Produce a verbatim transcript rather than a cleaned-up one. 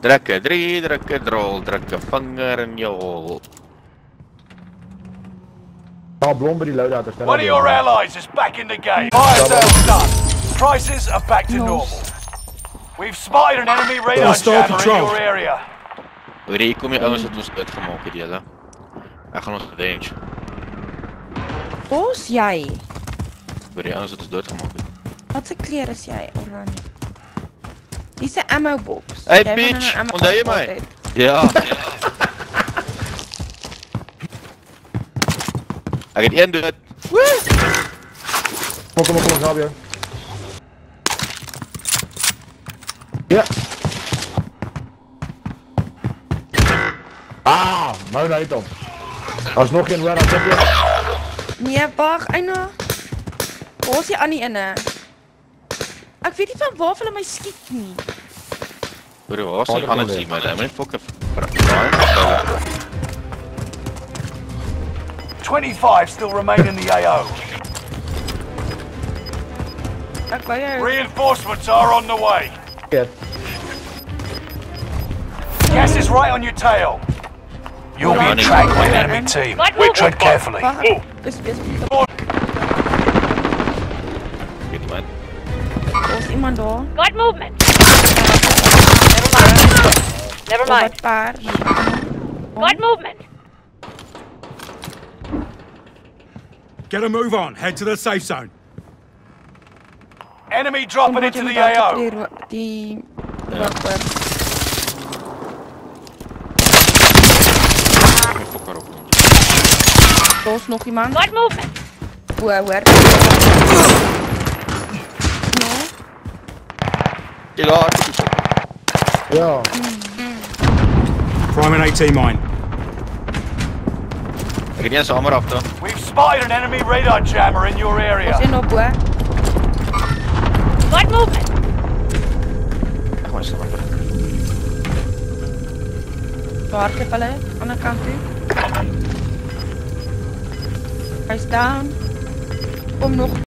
Druk 'n drie, druk 'n drol, druk 'n vinger in jou hol. Ja, blom by die loadout. One of your allies is back in the game. Fire sales done. Prices are back to normal. We've spotted an enemy radar jammer in your area. Hoor hier kom die ouens wat ons uitgemaak het julle. Ek gaan ons revenge. Waar's jy? Hoor die ouens wat ons doodgemaak het. Wat se kleur is jy, Oranje? Dis 'n ammo box. Hey bitch, onthou jy my? Ja. Ek het een dood. Woe! Kom, kom, kom, help jou. Ja. Ah, nou net op. Daar's nog een waar aan sit jy. Nee, wag, eina. Waar's die ander ene? Ek weet nie van waar hulle my skiet nie. Hoor, waar's die ander sien my? Ek moet fokke. twenty-five still remain in the A O. Ek wou jou. Reinforcements are on the way. Ja. Gas is right on your tail. You'll be tracked by an enemy team. Tread carefully. Wag, dis besig. Get man. Daar's iemand daar. Got movement. Never mind. Wat paar. Got movement. Get a move on. Head to the safe zone. Enemy dropping into the A O. Die wakker. Daar's nog iemand. Got movement. O, hoor. Ja, Ja. Prime an AT mine. ek het nie eens hamer af dan. We've spotted an enemy radar jammer in your area. Ons in op hoor. Got movement. Ek gaan staan. Waar kyk hulle? Aan die kant toe. Hy's down. Kom nog